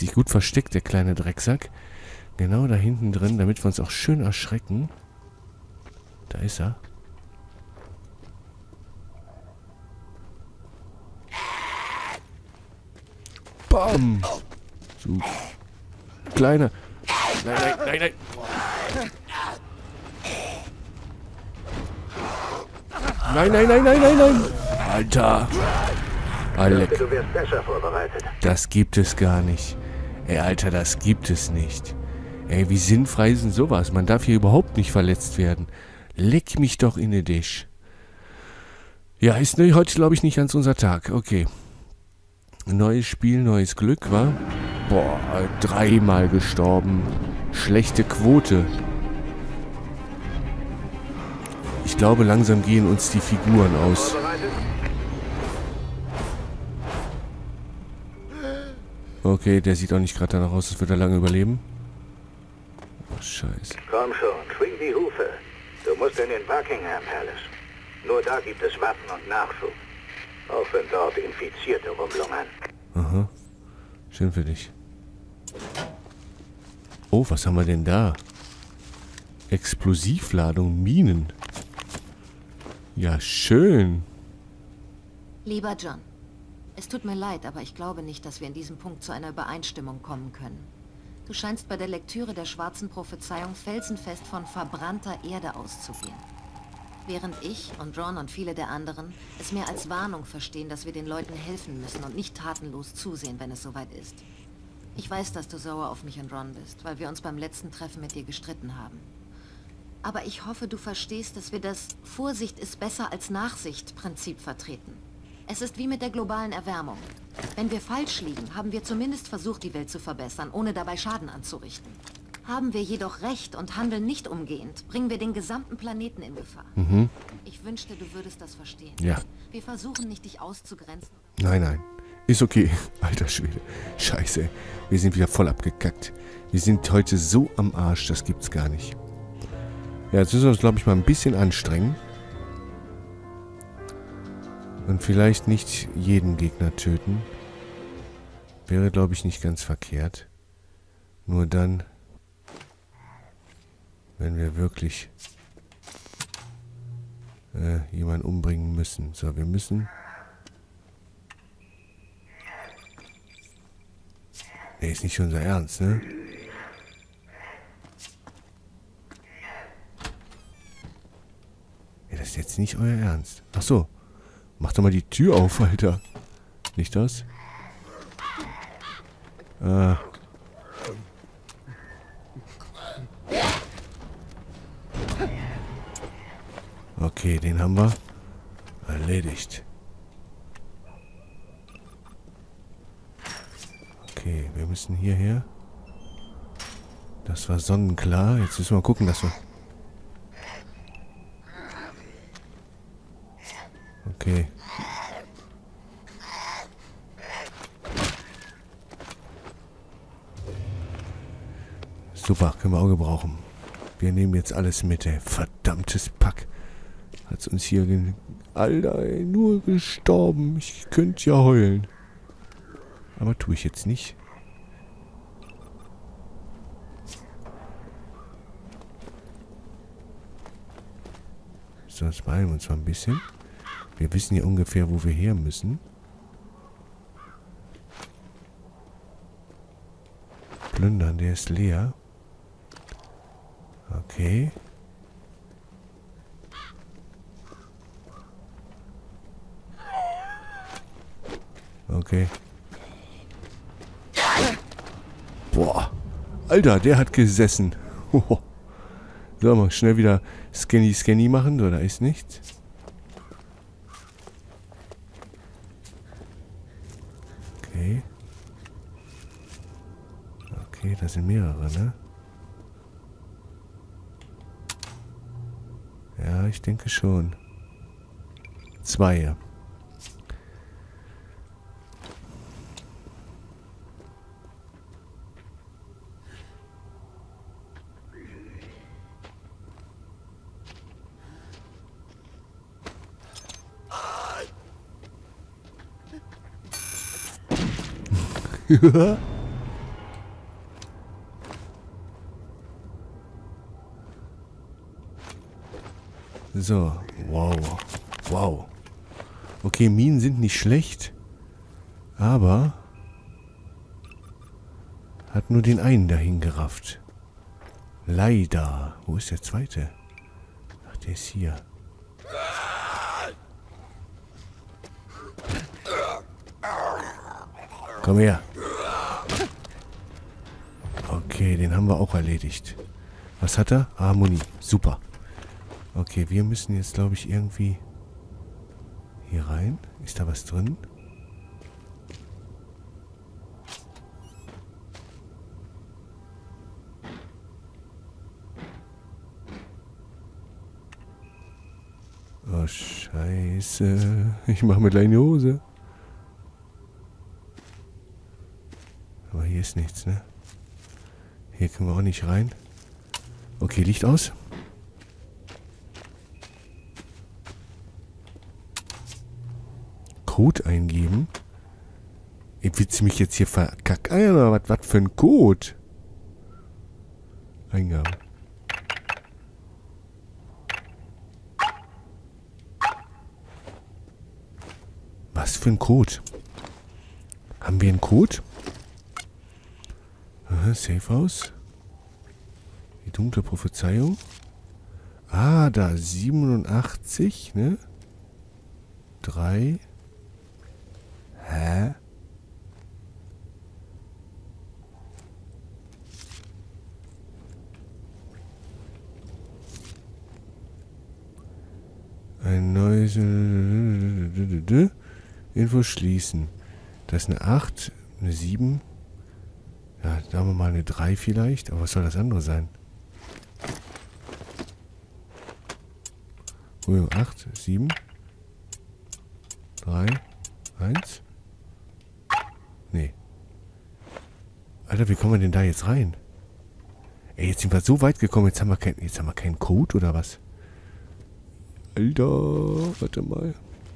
sich gut versteckt, der kleine Drecksack. Genau da hinten drin, damit wir uns auch schön erschrecken. Da ist er. Bam! So. Kleiner. Nein, nein, nein, nein. Nein, nein, nein, nein, nein, nein. Alter. Alec. Du wärst besser vorbereitet. Das gibt es gar nicht. Ey, Alter, das gibt es nicht. Ey, wie sinnfrei ist denn sowas? Man darf hier überhaupt nicht verletzt werden. Leck mich doch in den Tisch. Ja, ist heute, glaube ich, nicht ganz unser Tag. Okay. Neues Spiel, neues Glück, wa? Boah, 3-mal gestorben. Schlechte Quote. Ich glaube, langsam gehen uns die Figuren aus. Okay, der sieht auch nicht gerade danach aus, als würde er lange überleben. Oh, scheiße. Komm schon, schwing die Hufe. Du musst in den Buckingham Palace. Nur da gibt es Waffen und Nachschub. Auch wenn dort Infizierte rumlungern. Aha. Schön für dich. Oh, was haben wir denn da? Explosivladung, Minen. Ja, schön. Lieber John, es tut mir leid, aber ich glaube nicht, dass wir in diesem Punkt zu einer Übereinstimmung kommen können. Du scheinst bei der Lektüre der schwarzen Prophezeiung felsenfest von verbrannter Erde auszugehen. Während ich und Ron und viele der anderen es mehr als Warnung verstehen, dass wir den Leuten helfen müssen und nicht tatenlos zusehen, wenn es soweit ist. Ich weiß, dass du sauer auf mich und Ron bist, weil wir uns beim letzten Treffen mit dir gestritten haben. Aber ich hoffe, du verstehst, dass wir das Vorsicht ist besser als Nachsicht-Prinzip vertreten. Es ist wie mit der globalen Erwärmung. Wenn wir falsch liegen, haben wir zumindest versucht, die Welt zu verbessern, ohne dabei Schaden anzurichten. Haben wir jedoch recht und handeln nicht umgehend, bringen wir den gesamten Planeten in Gefahr. Ich wünschte, du würdest das verstehen. Ja. Wir versuchen nicht, dich auszugrenzen. Nein, nein. Ist okay. Alter Schwede. Scheiße. Wir sind wieder voll abgekackt. Wir sind heute so am Arsch, das gibt's gar nicht. Ja, jetzt müssen wir uns, glaube ich, mal ein bisschen anstrengen. Und vielleicht nicht jeden Gegner töten. Wäre, glaube ich, nicht ganz verkehrt. Nur dann, wenn wir wirklich jemanden umbringen müssen. So, wir müssen... Nee, ist nicht unser Ernst, ne? Ja, das ist jetzt nicht euer Ernst. Ach so. Mach doch mal die Tür auf, Alter. Nicht das? Okay, den haben wir erledigt. Okay, wir müssen hierher. Das war sonnenklar. Jetzt müssen wir mal gucken, dass wir... Okay. Super, können wir auch gebrauchen. Wir nehmen jetzt alles mit, ey. Verdammtes Pack. Hat's uns hier... Alter, ey, nur gestorben. Ich könnte ja heulen. Aber tue ich jetzt nicht. So, jetzt beeilen wir uns mal ein bisschen. Wir wissen ja ungefähr, wo wir her müssen. Plündern, der ist leer. Okay. Okay. Boah. Alter, der hat gesessen. So, mal schnell wieder Scanny machen. So, da ist nichts. Okay. Okay, da sind mehrere, ne? Ja, ich denke schon. 2. So, wow. Wow. Okay, Minen sind nicht schlecht, aber hat nur den einen dahin gerafft. Leider. Wo ist der zweite? Ach, der ist hier. Komm her. Okay, den haben wir auch erledigt. Was hat er? Harmonie. Super. Okay, wir müssen jetzt, glaube ich, irgendwie hier rein. Ist da was drin? Oh, scheiße. Ich mache mir gleich eine Hose. Aber hier ist nichts, ne? Hier können wir auch nicht rein. Okay, Licht aus. Code eingeben. Willst du mich jetzt hier verkacken? Oder was für ein Code? Eingabe. Was für ein Code? Haben wir einen Code? Aha, Safe House. Die dunkle Prophezeiung. Ah, da 87, ne? 3. Hä? Ein neues Info schließen. Das ist eine 8, eine 7. Ja, sagen wir mal eine 3 vielleicht. Aber was soll das andere sein? 8, 7, 3, 1. Nee. Alter, wie kommen wir denn da jetzt rein? Ey, jetzt sind wir so weit gekommen. Jetzt haben wir keinen Code oder was? Alter, warte mal.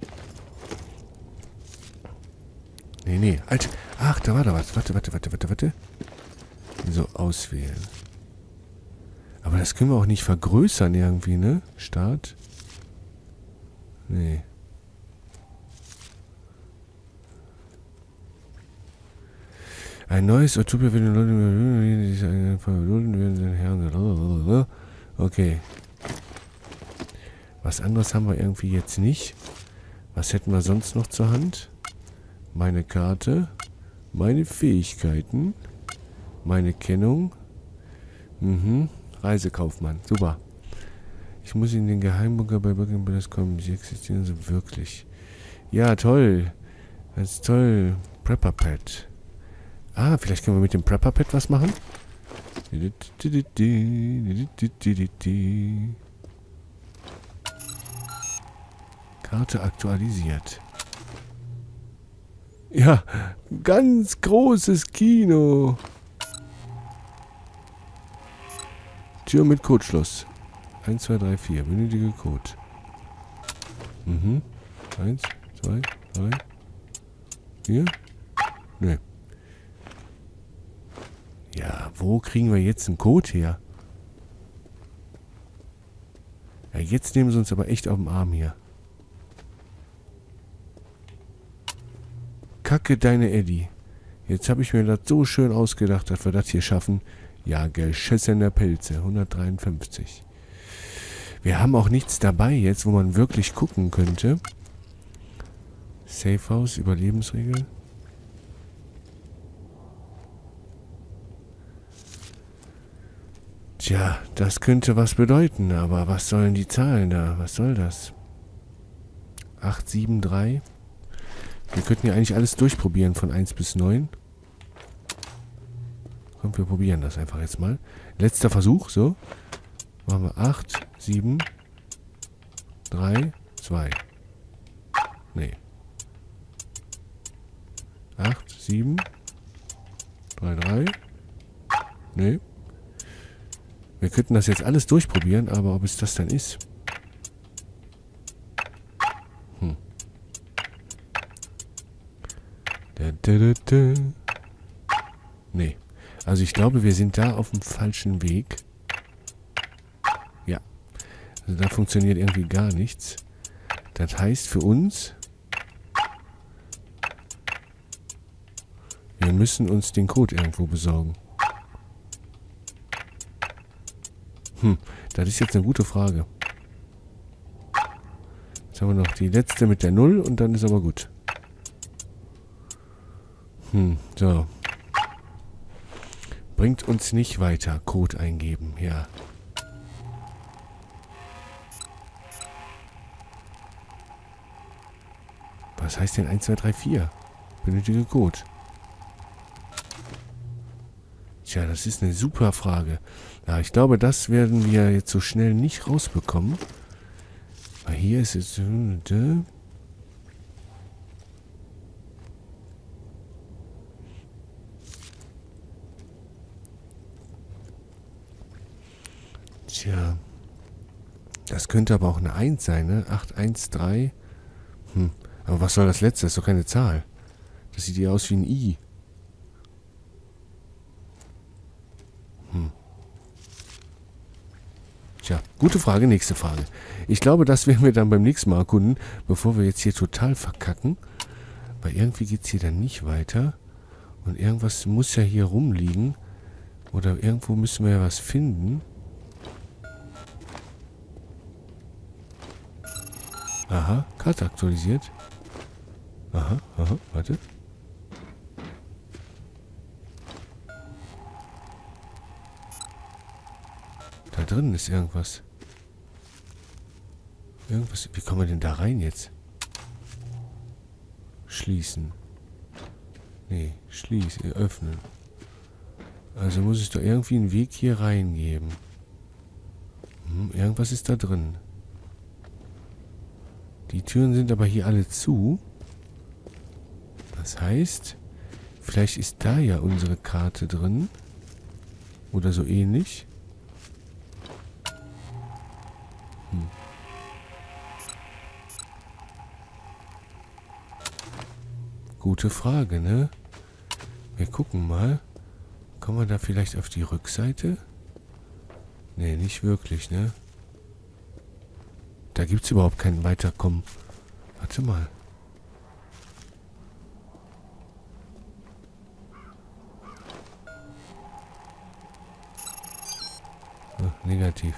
Nee. Alter. Ach, da war da was. Warte. So, auswählen. Aber das können wir auch nicht vergrößern irgendwie, ne? Start. Nee. Ein neues Utopia für den Leute, die sich verdulden werden, sind Herren. Okay. Was anderes haben wir irgendwie jetzt nicht. Was hätten wir sonst noch zur Hand? Meine Karte. Meine Fähigkeiten. Meine Kennung. Reisekaufmann. Super. Ich muss in den Geheimbunker bei Buckingham Palace kommen. Sie existieren so wirklich. Ja, toll. Das ist toll. Prepper-Pad. Ah, vielleicht können wir mit dem Prepper-Pad was machen. Karte aktualisiert. Ja, ganz großes Kino. Tür mit Codeschloss. 1, 2, 3, 4. Benötige Code. 1, 2, 3, 4. Nö. Ja, wo kriegen wir jetzt einen Code her? Ja, jetzt nehmen sie uns aber echt auf den Arm hier. Kacke deine Eddie. Jetzt habe ich mir das so schön ausgedacht, dass wir das hier schaffen. Ja, geschissene Pilze. 153. Wir haben auch nichts dabei jetzt, wo man wirklich gucken könnte. Safe House, Überlebensregel. Tja, das könnte was bedeuten, aber was sollen die Zahlen da? Was soll das? 873. Wir könnten ja eigentlich alles durchprobieren von 1 bis 9. Komm, wir probieren das einfach jetzt mal. Letzter Versuch, so. Machen wir 8, 7, 3, 2. Nee. 8, 7, 3, 3. Nee. Wir könnten das jetzt alles durchprobieren, aber ob es das dann ist. Nee. Also ich glaube, wir sind da auf dem falschen Weg. Ja. Also da funktioniert irgendwie gar nichts. Das heißt für uns, wir müssen uns den Code irgendwo besorgen. Das ist jetzt eine gute Frage. Jetzt haben wir noch die letzte mit der 0 und dann ist aber gut. So. Bringt uns nicht weiter. Code eingeben, ja. Was heißt denn 1, 2, 3, 4? Benötige Code. Tja, das ist eine super Frage. Ja, ich glaube, das werden wir jetzt so schnell nicht rausbekommen. Weil hier ist es... Tja. Das könnte aber auch eine 1 sein, ne? 813. Aber was soll das letzte? Das ist doch keine Zahl. Das sieht ja aus wie ein I. Tja, gute Frage, nächste Frage. Ich glaube, das werden wir dann beim nächsten Mal erkunden, bevor wir jetzt hier total verkacken. Weil irgendwie geht es hier dann nicht weiter. Und irgendwas muss ja hier rumliegen. Oder irgendwo müssen wir ja was finden. Aha, Karte aktualisiert. Aha, warte. Da drin ist irgendwas. Wie kommen wir denn da rein jetzt? Schließen. Nee, schließen, öffnen. Also muss es doch irgendwie einen Weg hier reingeben. Irgendwas ist da drin. Die Türen sind aber hier alle zu. Das heißt, vielleicht ist da ja unsere Karte drin. Oder so ähnlich. Gute Frage, ne? Wir gucken mal. Kommen wir da vielleicht auf die Rückseite? Ne, nicht wirklich, ne? Da gibt es überhaupt kein Weiterkommen. Warte mal. Oh, negativ.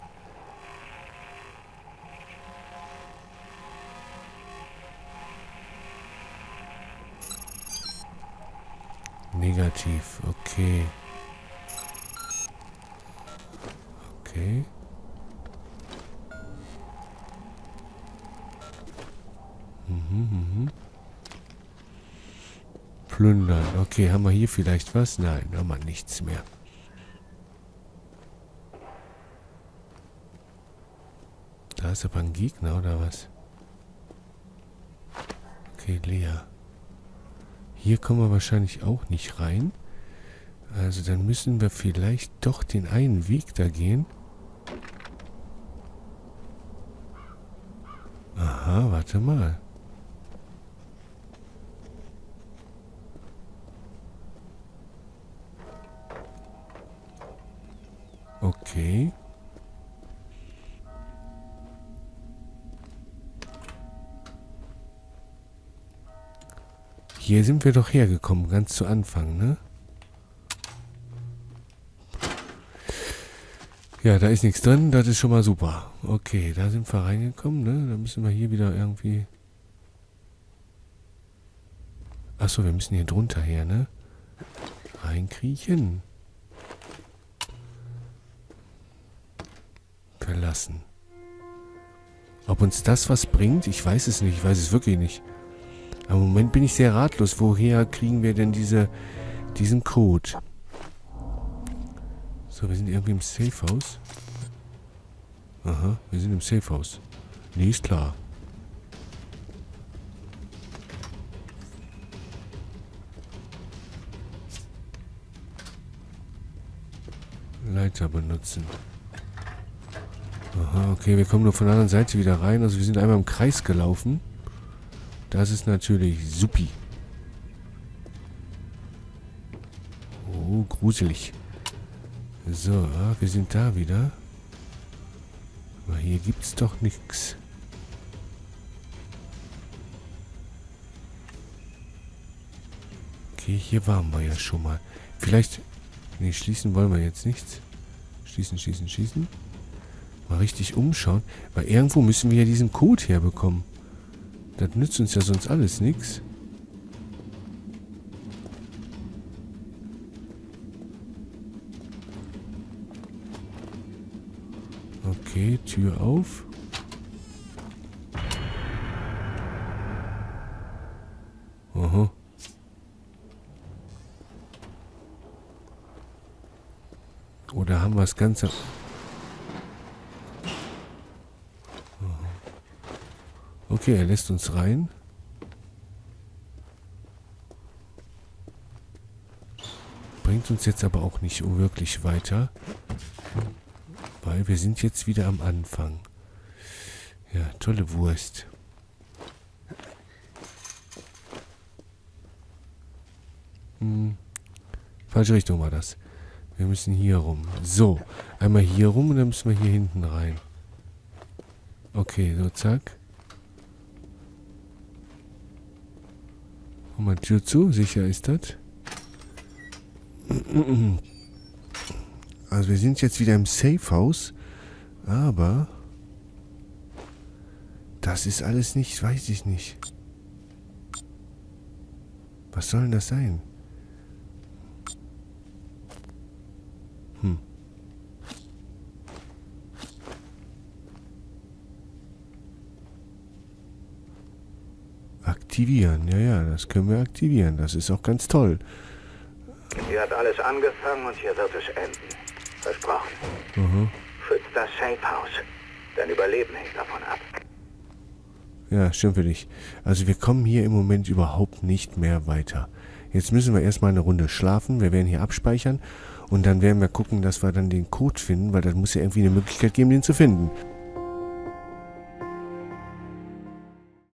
Negativ, okay. Okay. Plündern. Okay, haben wir hier vielleicht was? Nein, haben wir nichts mehr. Da ist aber ein Gegner, oder was? Okay, leer. Hier kommen wir wahrscheinlich auch nicht rein. Also dann müssen wir vielleicht doch den einen Weg da gehen. Aha, warte mal. Okay. Hier sind wir doch hergekommen, ganz zu Anfang, ne? Ja, da ist nichts drin, das ist schon mal super. Okay, da sind wir reingekommen, ne? Da müssen wir hier wieder irgendwie... Achso, wir müssen hier drunter her, ne? Reinkriechen. Verlassen. Ob uns das was bringt? Ich weiß es nicht, ich weiß es wirklich nicht. Aber im Moment bin ich sehr ratlos. Woher kriegen wir denn diesen Code? So, wir sind irgendwie im Safehouse. Aha, wir sind im Safehouse. Nee, ist klar. Leiter benutzen. Aha, okay, wir kommen nur von der anderen Seite wieder rein. Also wir sind einmal im Kreis gelaufen. Das ist natürlich supi. Oh, gruselig. So, wir sind da wieder. Aber hier gibt's doch nichts. Okay, hier waren wir ja schon mal. Vielleicht... Ne, schließen wollen wir jetzt nichts. Schließen, schließen, schließen. Mal richtig umschauen. Weil irgendwo müssen wir ja diesen Code herbekommen. Das nützt uns ja sonst alles nichts. Okay, Tür auf. Aha. Oder haben wir das Ganze... Okay, er lässt uns rein. Bringt uns jetzt aber auch nicht wirklich weiter. Weil wir sind jetzt wieder am Anfang. Ja, tolle Wurst. Falsche Richtung war das. Wir müssen hier rum. So, einmal hier rum und dann müssen wir hier hinten rein. Okay, so zack. Und mal Tür zu, sicher ist das. Also wir sind jetzt wieder im Safehouse, aber das ist alles nicht, weiß ich nicht. Was soll denn das sein? Aktivieren, ja, das können wir aktivieren. Das ist auch ganz toll. Hier hat alles angefangen und hier wird es enden. Versprochen. Schützt das Safehouse. Dein Überleben hängt davon ab. Ja, stimmt für dich. Also wir kommen hier im Moment überhaupt nicht mehr weiter. Jetzt müssen wir erstmal eine Runde schlafen. Wir werden hier abspeichern. Und dann werden wir gucken, dass wir dann den Code finden, weil da muss ja irgendwie eine Möglichkeit geben, den zu finden.